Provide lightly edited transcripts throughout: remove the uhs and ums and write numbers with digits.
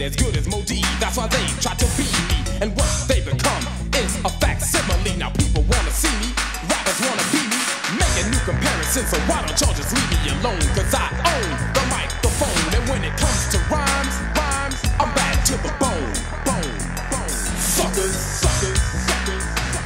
as good as Mo D. That's why they try to be me, and what they become is a facsimile. Now people wanna see me, rappers wanna be me, making new comparisons. So why don't y'all just leave me alone? Cause I own the microphone, and when it comes to rhymes, I'm bad to the bone. Suckers, suckers, suckers.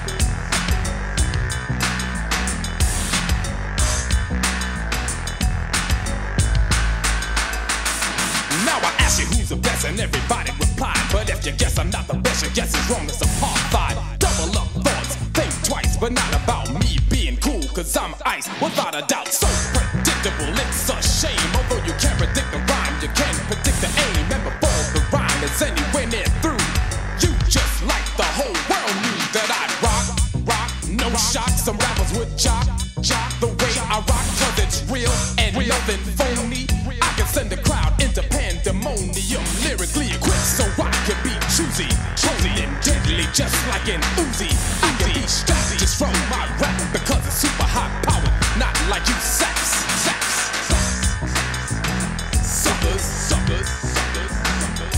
Now I ask you who's the best, and everybody replied. But if you guess I'm not the best, your guess is wrong. It's apartheid. Double up thoughts, think twice, but not about me being cool. Cause I'm ice, without a doubt, so predictable. It's a shame, although you can't predict the rhyme, you can predict the aim. And before the rhyme is anywhere near through, you just like the whole world knew that I'd rock, no shock. Some rappers would jock the way I rock, cause it's real and nothing phony. I can send the crowd into pandemonium, lyrically equipped so I can be choosy, and deadly just like an Uzi. I can be strapped just from my rap because it's super high powered, not like you saps. Suckers, suckers, suckers, suckers.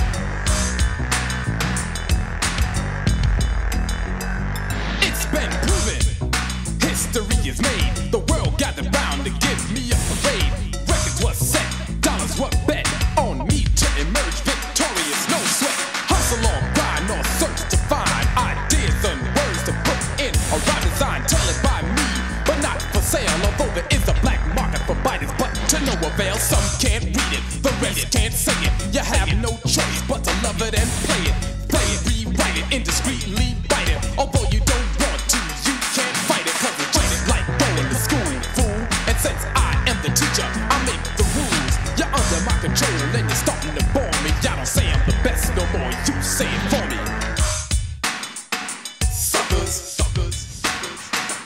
It's been proven, history is made. The world gathered round to give me a parade. Records was set, dollars were bet on me to emerge victorious, no sweat. Hustle or grind or search to find ideas and words to put in a rhyme design. Tell it by me, but not for sale. Although there is a black market for biters, but to no avail. Some can't read it, the rest can't say it. You have no choice but to love it and play it. Rewrite it, indiscreetly bite it. Although you don't want to, you can't fight it. Cause it's just like going to school, fool. And since I am the teacher, I make the rules. You're under my control and you're starting to bore me. Y'all don't say I'm the best no more, you say it for me. Suckers, suckers, suckers.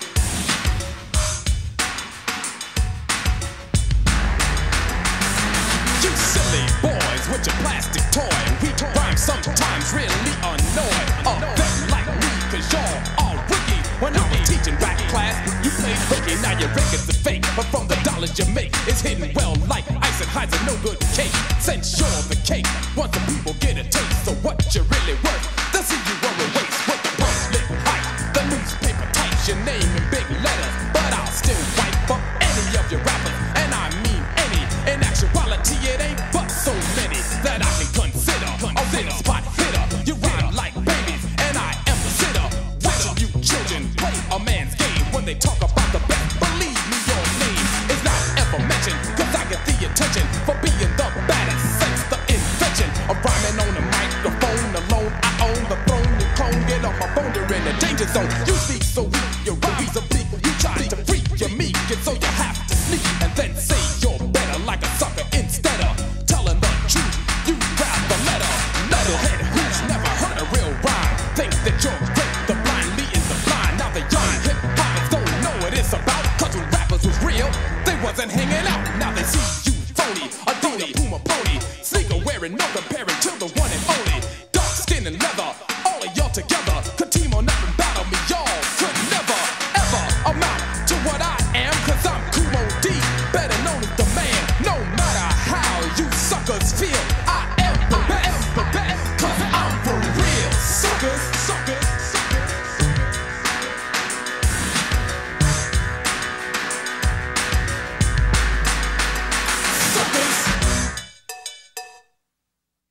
You silly boys with your plastic toy. We rhyme sometimes really annoy a vet like me, cause y'all are rookie. When I was teaching rap class, you played hooky. Now your records are fake, but from the dollars you make, it's hidden well like ice and hides a no good cake. Since you're the cake, once the people get a taste, so what you really worth, they'll see you were a waste. With the pamphlet hype, the newspaper types your name in big letters, but I'll still wipe up any of your rappers, and I mean any. In actuality, it ain't but so many that I can consider a real spot hitter. You rhyme like babies, and I am the sitter. Watching you children play a man's game. When they talk about the best, believe me, your name is not ever mentioned. Cause I get the attention for being the baddest since the invention of rhyming on the microphone alone. I own the throne, you clone, get off my phone, you're in the danger zone. You speak so weak, your rhymes are bleak. You try to freak, you're meek, and so you have to sneak and then say you're better like a sucker instead of telling the truth. You grab the letter, metalhead who's never heard a real rhyme. Think that you're great, the blind leading the blind. Now the young hip-hoppers don't know what it's about. Cause when rappers was real, they wasn't hanging out. Now they see you phony, a Dina Puma pony, sneaker wearing, no comparing to the one